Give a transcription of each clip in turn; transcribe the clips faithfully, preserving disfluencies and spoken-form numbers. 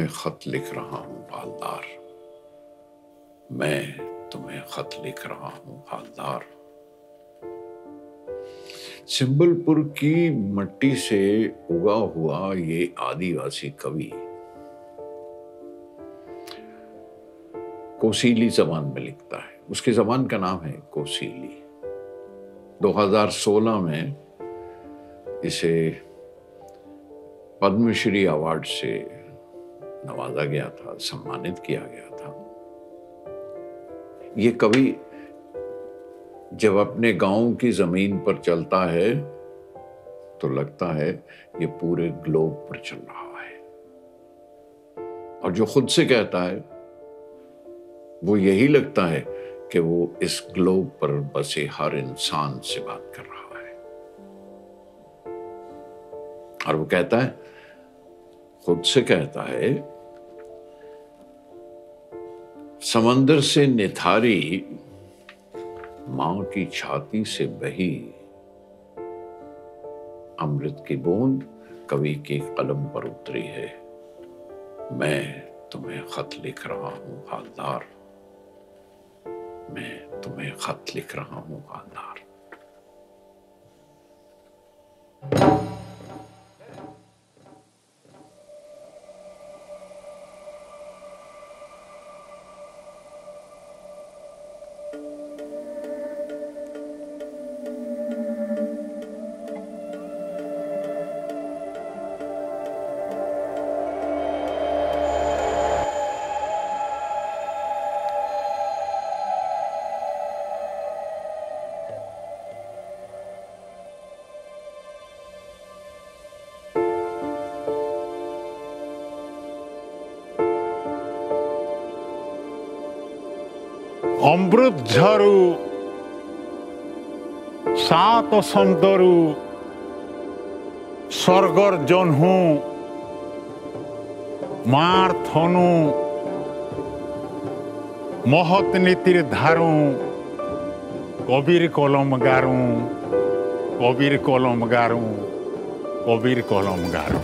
खत लिख रहा हूं हालदार, मैं तुम्हें खत लिख रहा हूं हालदार। सिंबलपुर की मट्टी से उगा हुआ ये आदिवासी कवि कोसीली जबान में लिखता है। उसकी जबान का नाम है कोसीली। दो हज़ार सोलह में इसे पद्मश्री अवार्ड से नवाजा गया था, सम्मानित किया गया था। ये कवि जब अपने गांव की जमीन पर चलता है तो लगता है ये पूरे ग्लोब पर चल रहा है, और जो खुद से कहता है वो यही लगता है कि वो इस ग्लोब पर बसे हर इंसान से बात कर रहा है। और वो कहता है, खुद से कहता है, समंदर से निथारी मां की छाती से बही अमृत की बूंद कवि की कलम पर उतरी है। मैं तुम्हें खत लिख रहा हूं हालदार, मैं तुम्हें खत लिख रहा हूं हालदार। अमृत झरू सात समुद्रु स्वर्गर जन्हू मार थनु महत नीतिर धारू कबीर कलम गारू कबीर कलम गारू कबीर कलम गारू।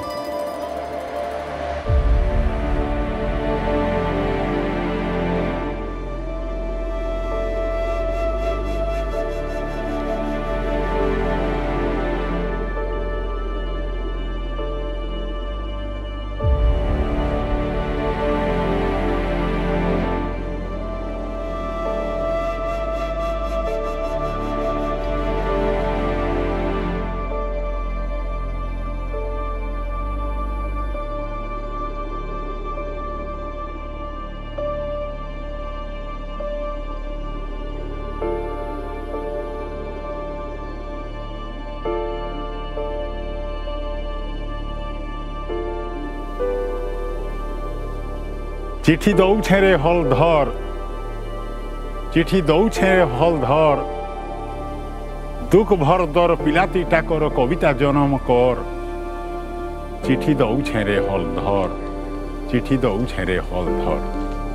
चिठी दौछे रे हलधर चिठी दौछे रे हलधर दुख भर दर पिलाती टाकर कविता जन्म कर। चिठी दौछे रे हलधर चिठी दौछे रे हलधर।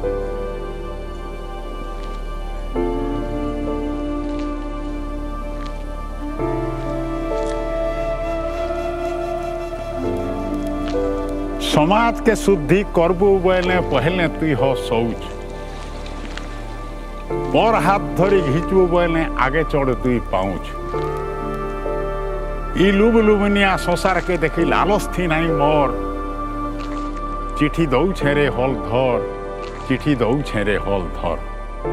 समाज के शुद्धि करबू बोले पहले तुई हो शौच, पर हाथ धरी घिचबू बोले आगे चढ़ तुई पाउच। ई लुब लुबनिया संसार के देखी लालस थी नहीं मोर। चिठी दौछे रे हलधर चिठी दौछे रे हलधर।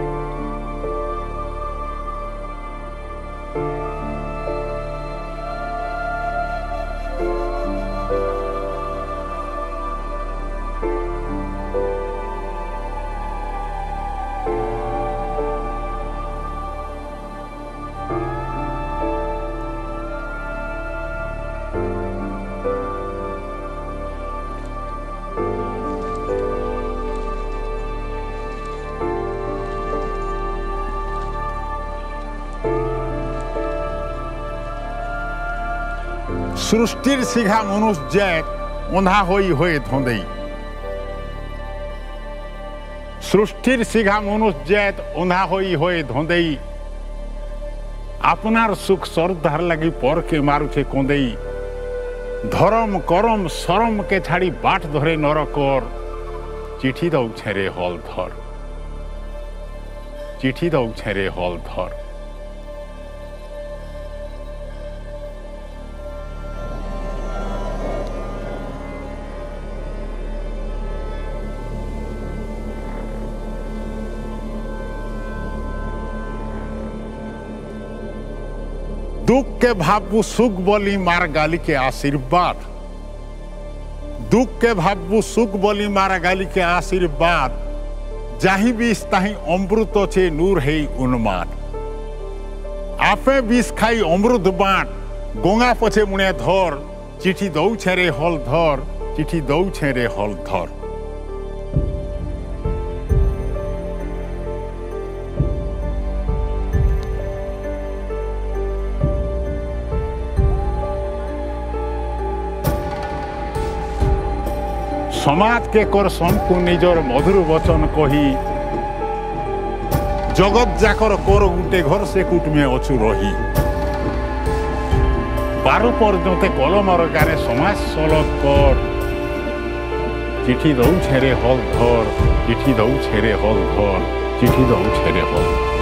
सृष्टिर सिघा मनुष्य जैत उन्हा होई होए धोंदई। सृष्टिर सिघा मनुष्य जैत उन्हा होई होए धोंदई। आपनार सुख सरदार लगी पर के मारुछे कोंदई। ধরম করম সরমকে ছাড়ি বাট ধরে নরকর চিঠি দৌছে রে হল ধর চিঠি দৌছে রে হল ধর दुख के भाबू सुख बोली मार गाली के आशीर्वाद दुख के भाबू सुख बोली मार गाली के आशीर्वाद जाही बीस ताही अमृत छे नूर है उन्माद आपे बीस खाई अमृत बाट गोंगा पछे मुने धर चिठी दौ छेरे हल धर चिठी दौ छेरे हल धर समाज के कर संकु निजर मधुर वचन कही जगत जाकर कर गुटे घर से कुटुमे अछु रही बारु पर्यंते कलमर गारे समाज सलग कर चिठी दौ छेरे हल धर चिठी दौ छेरे हल धर चिठी दौ छेरे हल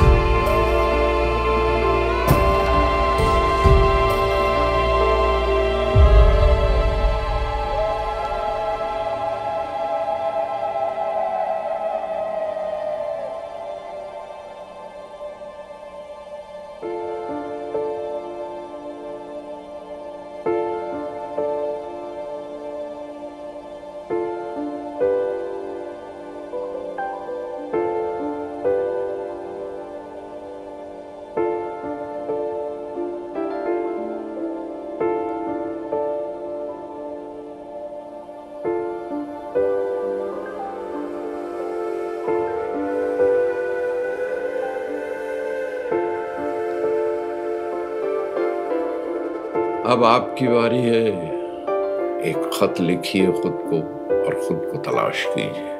अब आपकी बारी है। एक खत लिखिए खुद को और खुद को तलाश कीजिए।